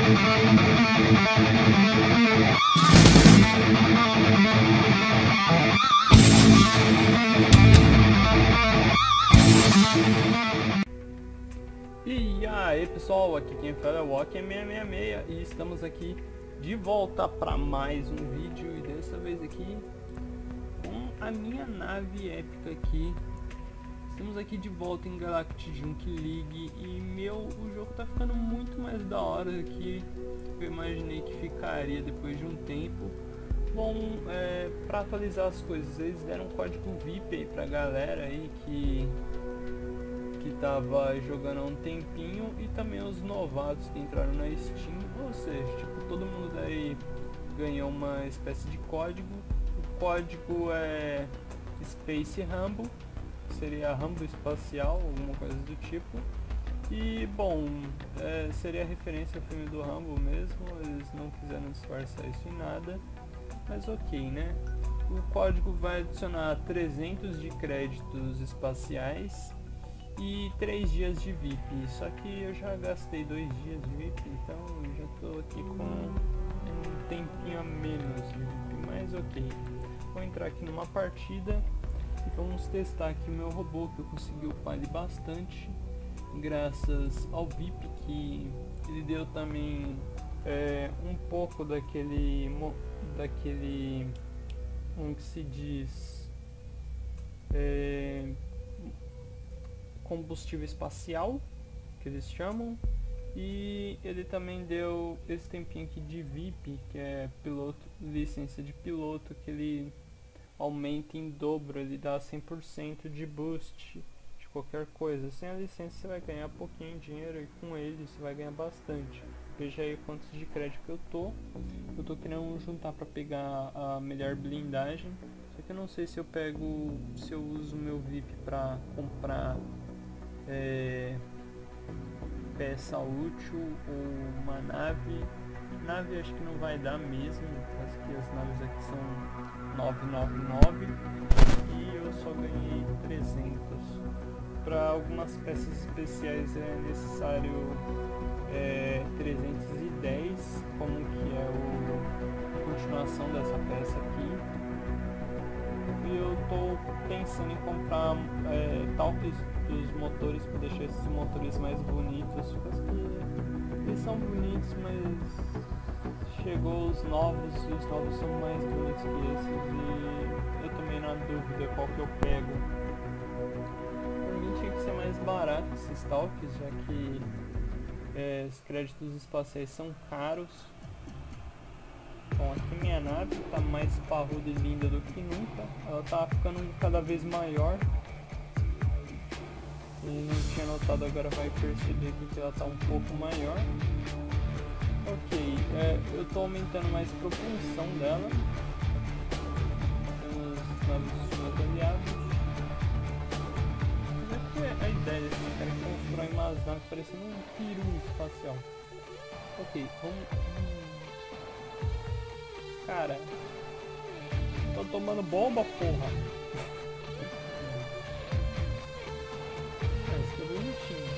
E aí pessoal, aqui quem fala é o Walker666 e estamos aqui de volta para mais um vídeo, e dessa vez aqui com a minha nave épica aqui. Estamos aqui de volta em Galactic Junk League e o jogo tá ficando muito mais da hora do que eu imaginei que ficaria depois de um tempo. Bom, para atualizar as coisas, eles deram um código VIP aí pra galera aí que tava jogando há um tempinho, e também os novatos que entraram na Steam, ou seja, tipo, todo mundo daí ganhou uma espécie de código. O código é Space Rambo, seria Rambo espacial, alguma coisa do tipo. E bom, seria referência ao filme do Rambo mesmo, eles não quiseram disfarçar isso em nada, mas ok, né? O código vai adicionar 300 de créditos espaciais e 3 dias de VIP, só que eu já gastei 2 dias de VIP, então eu já tô aqui com um tempinho a menos de VIP, mas ok. Vou entrar aqui numa partida e vamos testar aqui o meu robô, que eu consegui upar ele bastante, graças ao VIP, que ele deu também um pouco daquele, como que se diz, combustível espacial, que eles chamam, e ele também deu esse tempinho aqui de VIP, que é licença de piloto, que ele aumenta em dobro, ele dá 100% de boost de qualquer coisa. Sem a licença você vai ganhar pouquinho de dinheiro, e com ele você vai ganhar bastante. Veja aí quantos de crédito que eu tô querendo juntar para pegar a melhor blindagem, só que eu não sei se eu uso meu VIP para comprar peça útil ou uma nave. Acho que não vai dar mesmo, porque as naves aqui são 999 e eu só ganhei 300. Para algumas peças especiais é necessário 310, como que é a continuação dessa peça aqui. E eu tô pensando em comprar talks dos motores para deixar esses motores mais bonitos, porque eles são bonitos, mas chegou os novos e os novos são mais bonitos que esses, e eu tomei na dúvida qual que eu pego. Pra mim tinha que ser mais barato esses talks, já que os créditos espaciais são caros. Bom, aqui minha nave tá mais parruda e linda do que nunca. Ela tá ficando cada vez maior. E não tinha notado, agora vai perceber aqui que ela tá um pouco maior. Ok, eu tô aumentando mais a propulsão dela. Os naves aliados. Mas é porque a ideia desses caras que constroem umas naves parecendo um peru espacial. Ok, vamos... Cara, tô tomando bomba, porra. Isso que é bonitinho.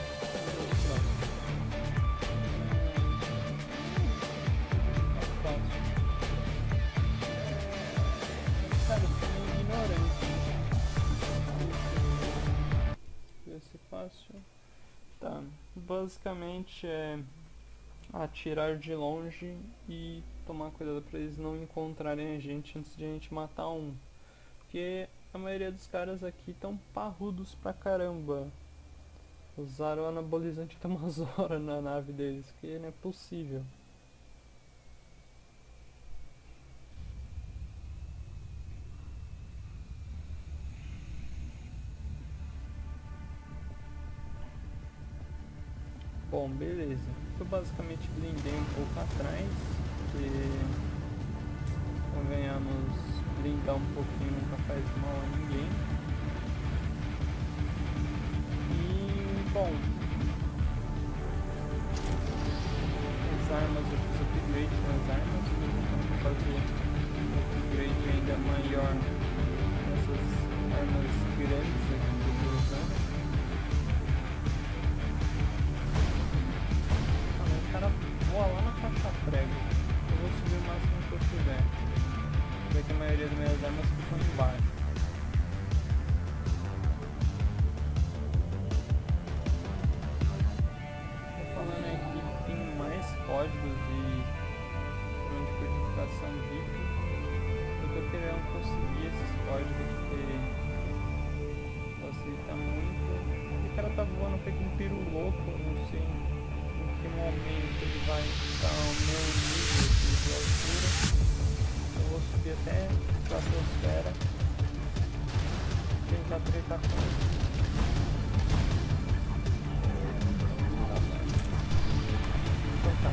Cara, eu sou ignorante. Vai ser fácil. Tá, basicamente é atirar de longe e tomar cuidado para eles não encontrarem a gente antes de a gente matar um, porque a maioria dos caras aqui tão parrudos pra caramba. Usaram o anabolizante da Amazora na nave deles, que não é possível. Bom, beleza. Eu basicamente blindei um pouco atrás, porque convenhamos, blindar um pouquinho nunca faz mal a ninguém. E bom, as armas, eu fiz upgrade nas armas, eu vou fazer um upgrade ainda maior nessas armas grandes aqui que eu estou usando. Cara que a maioria das minhas armas ficam embaixo. Tô falando aqui que tem mais códigos e de codificação VIP. Eu tô querendo conseguir esses códigos porque facilita muito. O cara tá voando feito um piro louco, não sei em que momento ele vai estar ao meu nível de altura. Eu vou subir até a estratosfera, tentar tretar com ele. Então tá.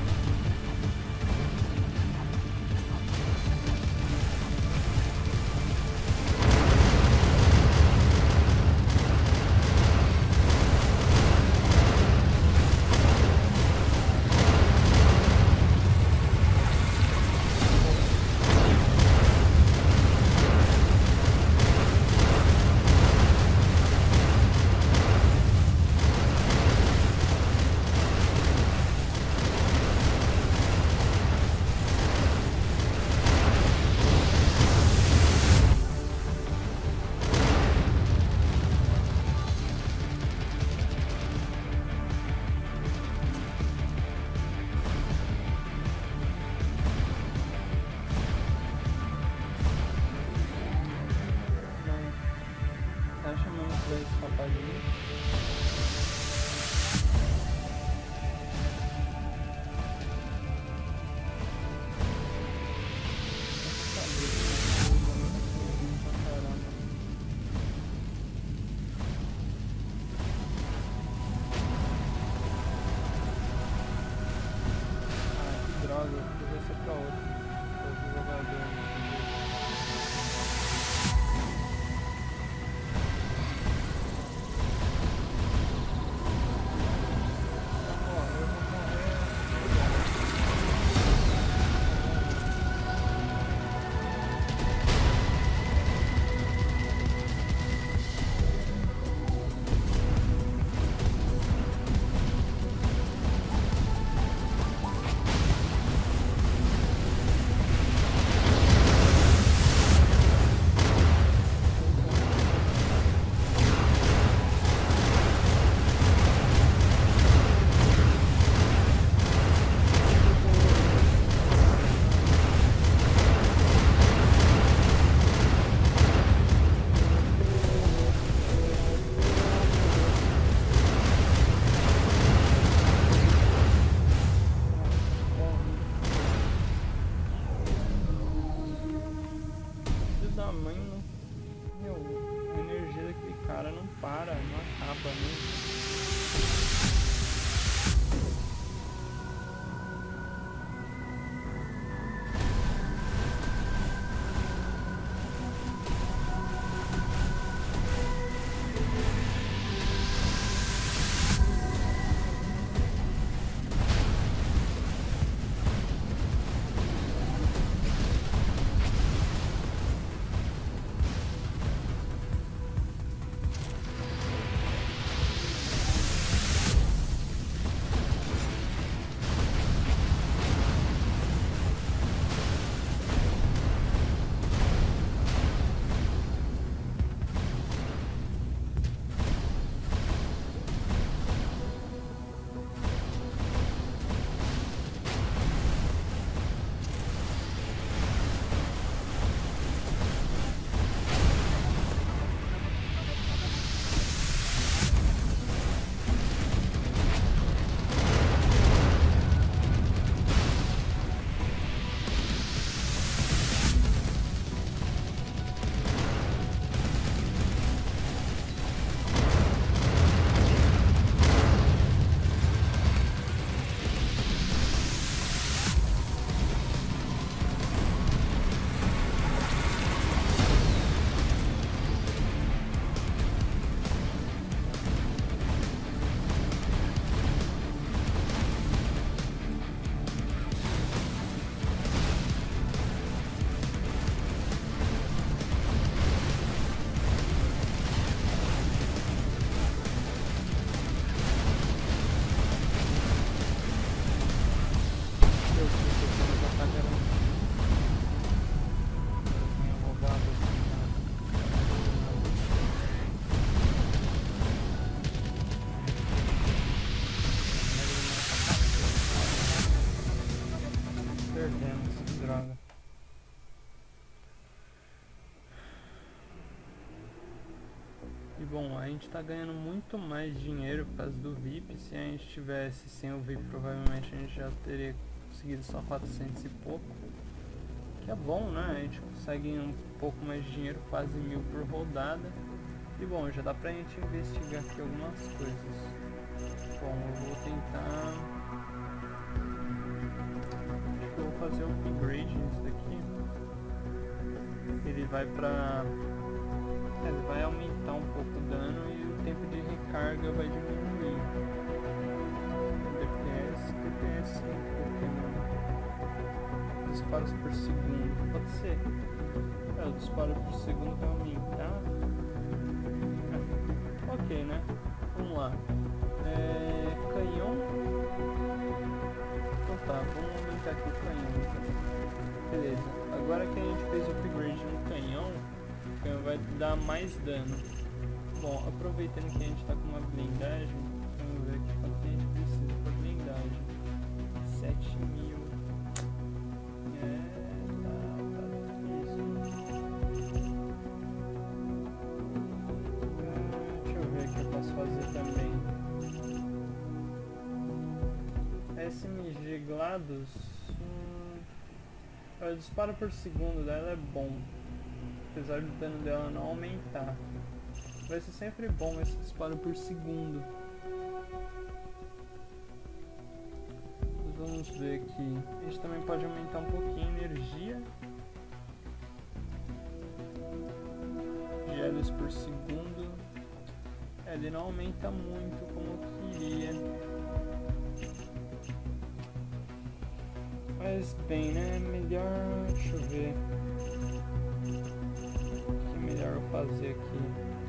perdemos, que droga. E bom, a gente tá ganhando muito mais dinheiro por causa do VIP. Se a gente tivesse sem o VIP, provavelmente a gente já teria conseguido só 400 e pouco. Que é bom, né? A gente consegue um pouco mais de dinheiro, quase 1000 por rodada. E bom, já dá pra gente investigar aqui algumas coisas. Bom, eu vou tentar... acho que eu vou fazer um upgrade nisso daqui. Ele vai pra... ele vai aumentar um pouco o dano e o tempo de recarga vai diminuir. DPS 5, disparos por segundo, pode ser. O disparo por segundo vai aumentar. Ok, né? Vamos lá. Canhão. Então tá, vamos aumentar aqui o canhão. Beleza, agora que a gente fez o upgrade no canhão, o canhão vai dar mais dano. Bom, aproveitando que a gente tá com uma blindagem, vamos ver aqui quanto que a gente precisa pra blindagem. 7000. Deixa eu ver o que eu posso fazer também. SMG GLaDOS. O disparo por segundo dela é bom, apesar do dano dela não aumentar. Vai ser sempre bom esse disparo por segundo. Vamos ver aqui. A gente também pode aumentar um pouquinho a energia. Gelos por segundo. Ele não aumenta muito como eu queria. Mas bem, né? Melhor... deixa eu ver. O que é melhor eu fazer aqui?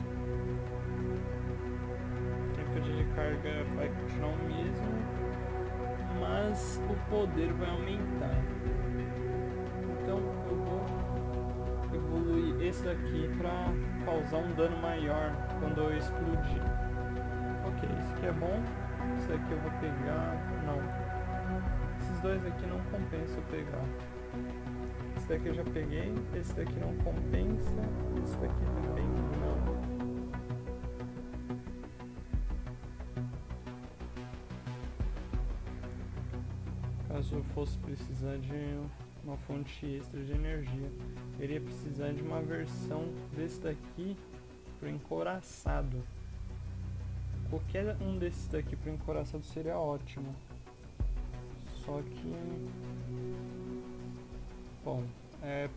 O tempo de recarga vai continuar o mesmo, mas o poder vai aumentar. Então eu vou evoluir esse daqui para causar um dano maior quando eu explodir. Ok, esse aqui é bom. Esse daqui eu vou pegar... não. Esses dois aqui não compensa eu pegar. Esse daqui eu já peguei. Esse daqui não compensa. Esse daqui também não. Caso eu fosse precisar de uma fonte extra de energia, eu iria precisar de uma versão desse daqui pro encouraçado. Qualquer um desses daqui pro encouraçado seria ótimo. Só que... bom, é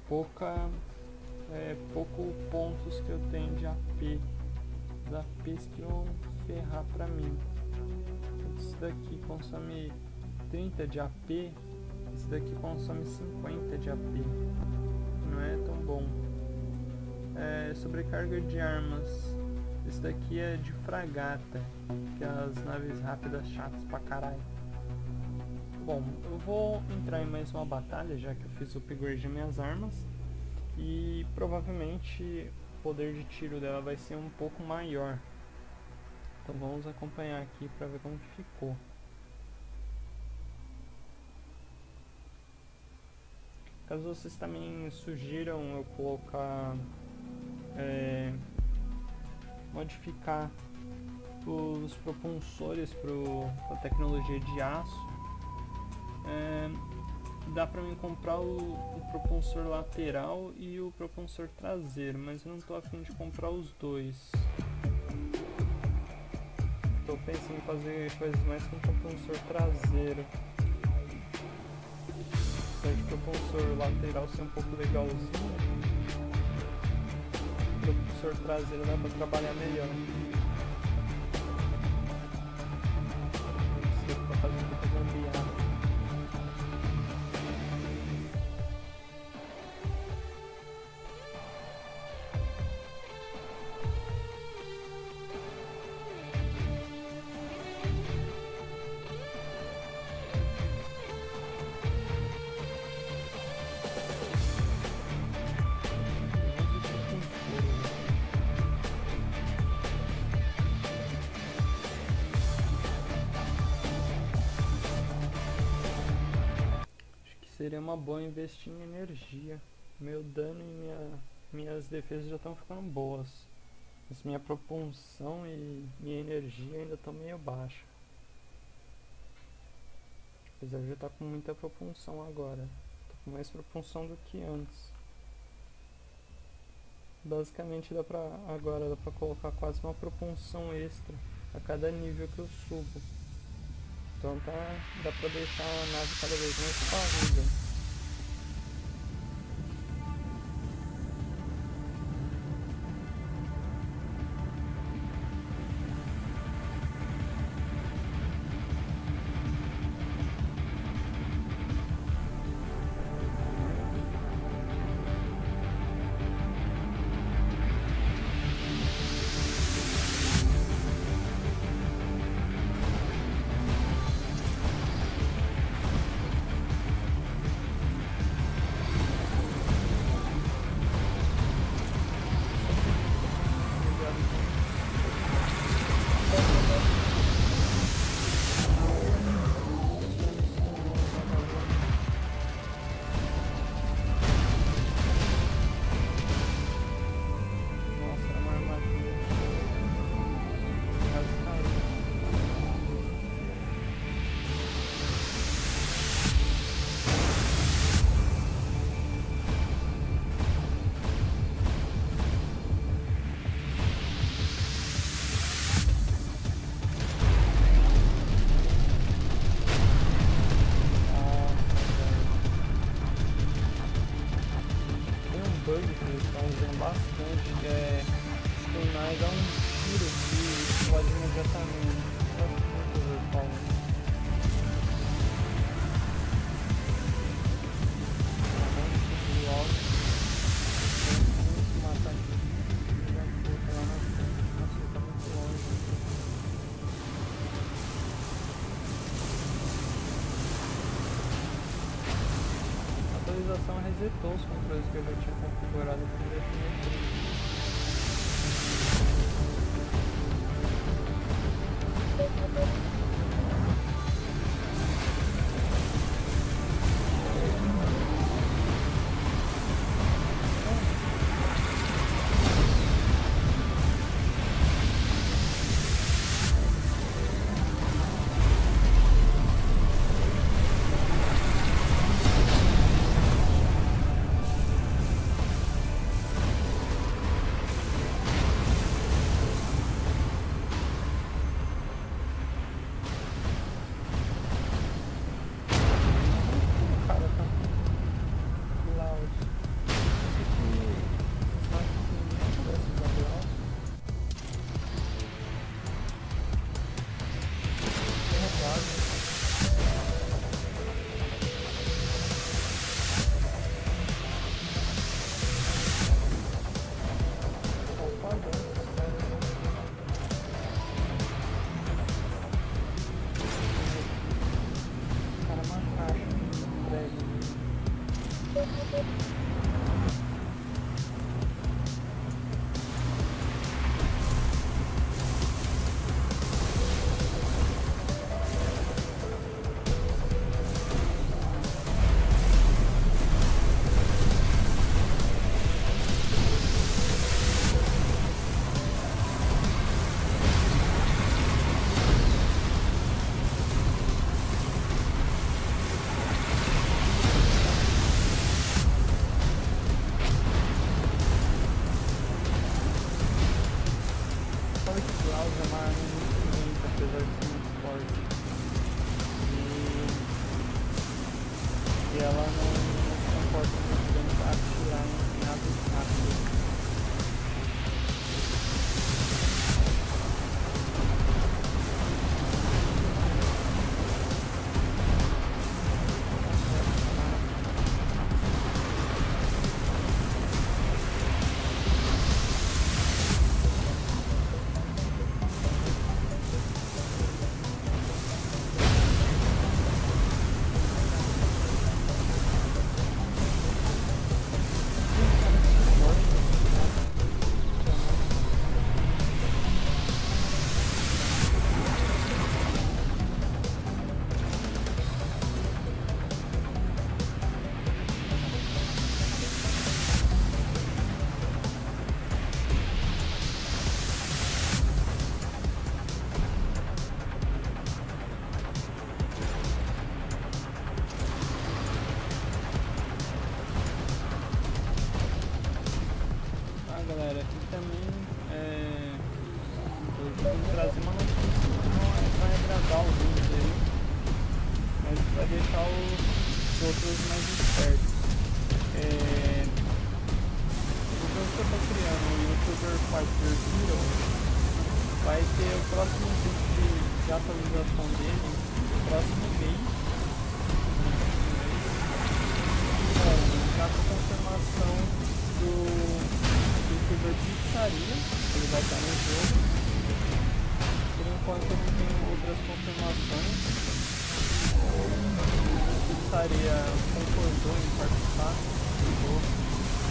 pouco pontos que eu tenho de AP. Os APs que vão ferrar pra mim. Esse daqui consome 30 de AP, esse daqui consome 50 de AP. Não é tão bom. Sobrecarga de armas. Esse daqui é de fragata, que é as naves rápidas chatas pra caralho. Bom, eu vou entrar em mais uma batalha, já que eu fiz o upgrade de minhas armas. E provavelmente o poder de tiro dela vai ser um pouco maior. Então vamos acompanhar aqui pra ver como que ficou. Caso vocês também sugiram eu colocar... modificar os propulsores para tecnologia de aço, dá pra mim comprar o propulsor lateral e o propulsor traseiro, mas eu não tô a fim de comprar os dois. Tô pensando em fazer coisas mais com o propulsor traseiro. Apesar de propulsor lateral ser um pouco legalzinho, o propulsor traseiro dá pra trabalhar melhor. Você tá fazendo muita gambiarra. seria uma boa investir em energia. Meu dano e minhas defesas já estão ficando boas. Mas minha propulsão e minha energia ainda estão meio baixa. Apesar de eu estar com muita propulsão agora. Tô com mais propulsão do que antes. Basicamente agora dá pra colocar quase uma propulsão extra a cada nível que eu subo. Então dá pra deixar a nave cada vez mais parruda. Bug que eles estão usando bastante, que é stunar e dar um tiro que explode imediatamente. Eu gosto muito do Overpower. Um monte de alto. Tem muito matar aqui. Já fica lá na frente. Nossa, ele tá muito longe. A atualização resetou os controles que eu já tinha configurado aqui no Destiny. Ela não se comporta muito bem para atirar em naves rápidas. deixar os outros mais espertos. O jogo que eu tô criando, o YouTuber Fighter Hero, vai ter o próximo vídeo de atualização dele no próximo mês. Bom, já com confirmação do YouTuber Pizzaria, ele vai estar no jogo. Por enquanto eu não tenho outras confirmações. A Pizzaria concordou em participar do jogo.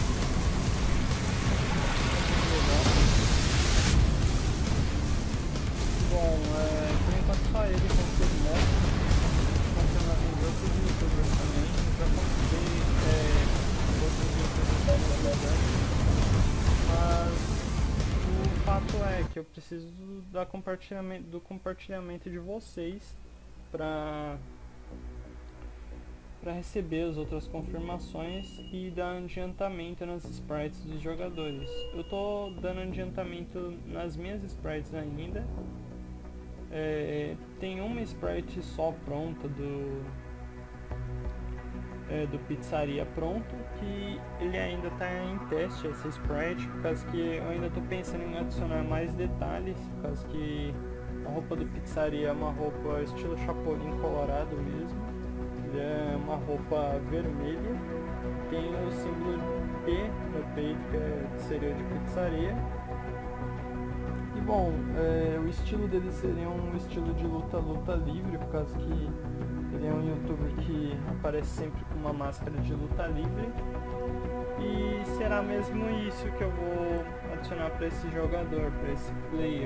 Bom, por enquanto só ele confirmou. Confirmando em outros youtubers também. Eu já convidei outros youtubers também, mas o fato é que eu preciso do compartilhamento de vocês para receber as outras confirmações e dar adiantamento nas sprites dos jogadores. Eu tô dando adiantamento nas minhas sprites ainda. Tem uma sprite só pronta do Pizzaria pronto, que ele ainda está em teste, essa sprite, por causa que eu ainda estou pensando em adicionar mais detalhes, por causa que a roupa do Pizzaria é uma roupa estilo Chapolin colorado mesmo. Ele é uma roupa vermelha, tem o símbolo P no peito, que seria de pizzaria. E bom, o estilo dele seria um estilo de luta livre, por causa que ele é um youtuber que aparece sempre com uma máscara de luta livre. E será mesmo isso que eu vou adicionar para esse jogador, para esse player.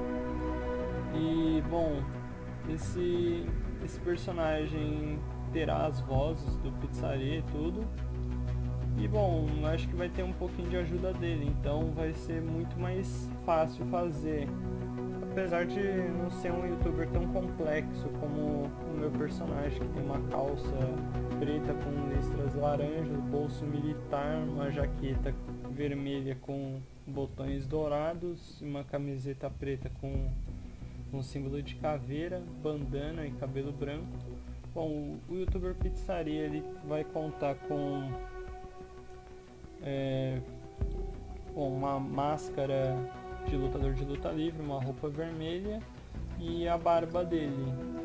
E bom, esse personagem terá as vozes do Pizzaria e tudo. E bom, acho que vai ter um pouquinho de ajuda dele, então vai ser muito mais fácil fazer. Apesar de não ser um youtuber tão complexo como o meu personagem, que tem uma calça preta com listras laranjas, bolso militar, uma jaqueta vermelha com botões dourados, uma camiseta preta com um símbolo de caveira, bandana e cabelo branco. Bom, o youtuber Pizzaria ele vai contar com uma máscara de lutador de luta livre, uma roupa vermelha e a barba dele.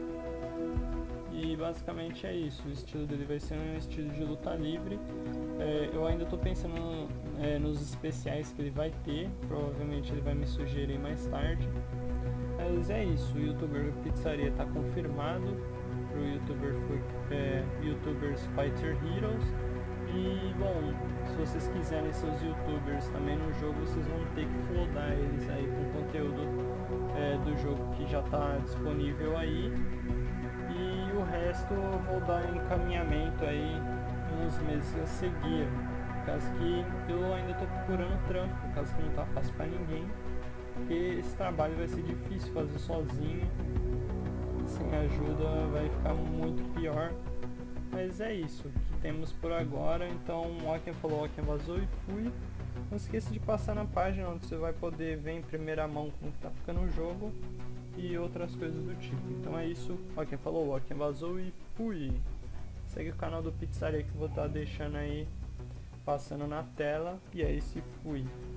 E basicamente é isso, o estilo dele vai ser um estilo de luta livre. Eu ainda estou pensando nos especiais que ele vai ter, provavelmente ele vai me sugerir mais tarde. Mas é isso, o youtuber Pizzaria está confirmado para o YouTubers Fighter Heroes. E bom, se vocês quiserem seus youtubers também no jogo, vocês vão ter que flodar eles aí com conteúdo do jogo que já está disponível aí. E o resto eu vou dar encaminhamento aí nos meses a seguir, por causa que eu ainda estou procurando trampo, por causa que não tá fácil para ninguém, porque esse trabalho vai ser difícil fazer sozinho, sem ajuda vai ficar muito pior. Mas é isso que temos por agora. Então, ó quem falou, ó quem vazou e fui. Não esqueça de passar na página onde você vai poder ver em primeira mão como tá ficando o jogo e outras coisas do tipo. Então é isso, ó quem falou, ó quem vazou e fui. Segue o canal do Pizzaria que eu vou estar deixando aí passando na tela. E é isso, e fui.